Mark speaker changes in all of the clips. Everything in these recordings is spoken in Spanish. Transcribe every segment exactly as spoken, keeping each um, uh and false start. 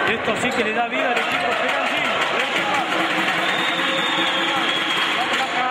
Speaker 1: Esto sí que le da vida al equipo Pegansino. A ver qué pasa. Vamos acá.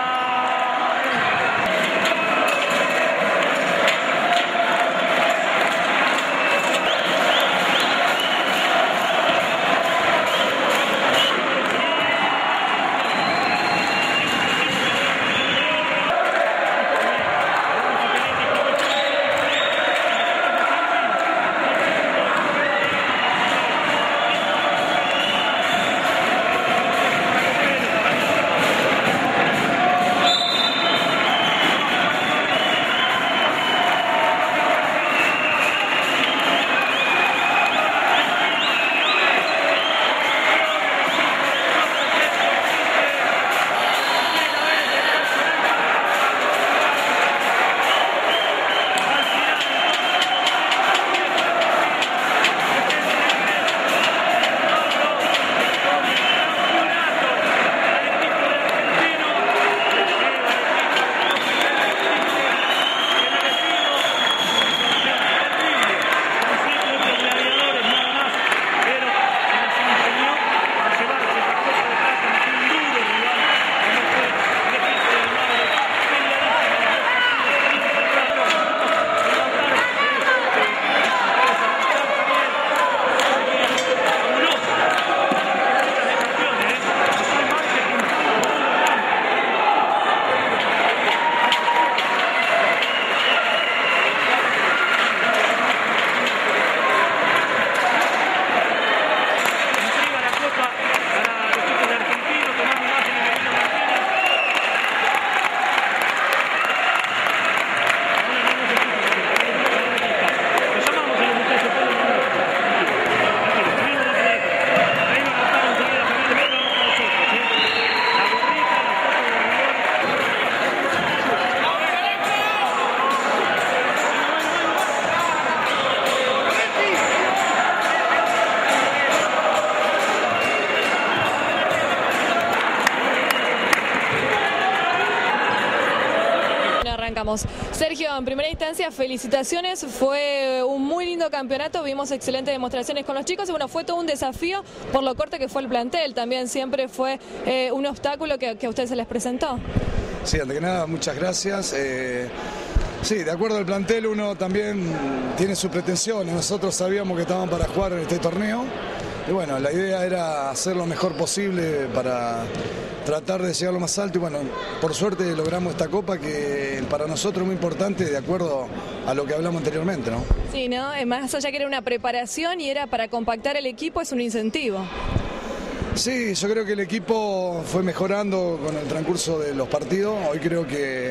Speaker 2: Sergio, en primera instancia, felicitaciones, fue un muy lindo campeonato, vimos excelentes demostraciones con los chicos y bueno, fue todo un desafío por lo corto que fue el plantel, también siempre fue eh, un obstáculo que, que a ustedes se les presentó.
Speaker 3: Sí, antes que nada, muchas gracias. Eh, sí, de acuerdo al plantel uno también tiene sus pretensiones, nosotros sabíamos que estaban para jugar en este torneo y bueno, la idea era hacer lo mejor posible para tratar de llegar lo más alto y bueno, por suerte logramos esta copa que para nosotros es muy importante de acuerdo a lo que hablamos anteriormente, ¿no?
Speaker 2: Sí, ¿no? Más allá que era una preparación y era para compactar el equipo, es un incentivo.
Speaker 3: Sí, yo creo que el equipo fue mejorando con el transcurso de los partidos, hoy creo que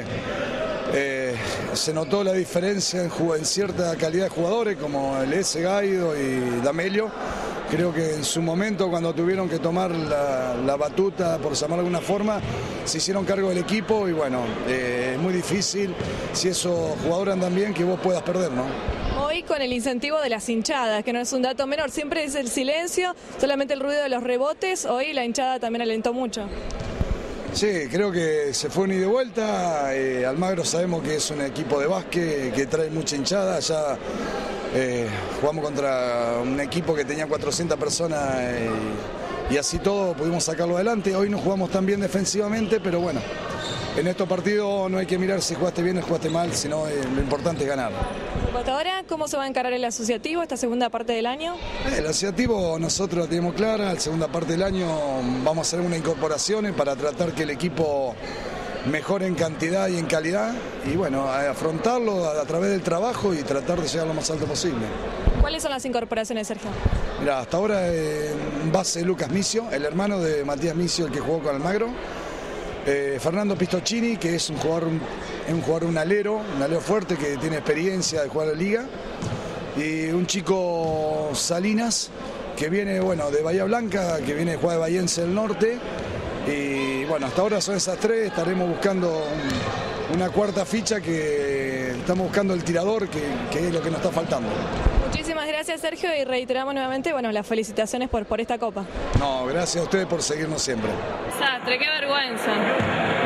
Speaker 3: eh, se notó la diferencia en, en cierta calidad de jugadores como el S. Gaido y D'Amelio. Creo que en su momento, cuando tuvieron que tomar la, la batuta, por llamarlo de alguna forma, se hicieron cargo del equipo y bueno, eh, es muy difícil, si esos jugadores andan bien, que vos puedas perder, ¿no?
Speaker 2: Hoy con el incentivo de las hinchadas, que no es un dato menor, siempre es el silencio, solamente el ruido de los rebotes, hoy la hinchada también alentó mucho.
Speaker 3: Sí, creo que se fue un ida y de vuelta, eh, Almagro sabemos que es un equipo de básquet, que trae mucha hinchada, ya... Eh, jugamos contra un equipo que tenía cuatrocientas personas eh, y así todo pudimos sacarlo adelante. Hoy no jugamos tan bien defensivamente, pero bueno, en estos partidos no hay que mirar si jugaste bien o jugaste mal, sino eh, lo importante es ganar.
Speaker 2: Ahora, ¿cómo se va a encarar el asociativo esta segunda parte del año?
Speaker 3: El asociativo nosotros lo tenemos clara, la segunda parte del año vamos a hacer unas incorporaciones para tratar que el equipo mejor en cantidad y en calidad y bueno, afrontarlo a, a través del trabajo y tratar de llegar lo más alto posible.
Speaker 2: ¿Cuáles son las incorporaciones, Sergio?
Speaker 3: Mira, hasta ahora eh, en base Lucas Micio, el hermano de Matías Micio, el que jugó con Almagro. Eh, Fernando Pistocchini, que es un jugador, un, un jugador, un alero, un alero fuerte que tiene experiencia de jugar en la liga. Y un chico Salinas, que viene bueno, de Bahía Blanca, que viene de jugar de Bahiense del Norte. Y bueno, hasta ahora son esas tres, estaremos buscando un, una cuarta ficha que estamos buscando el tirador, que, que es lo que nos está faltando.
Speaker 2: Muchísimas gracias, Sergio, y reiteramos nuevamente bueno, las felicitaciones por, por esta copa.
Speaker 3: No, gracias a ustedes por seguirnos siempre.
Speaker 2: Sastre, qué vergüenza.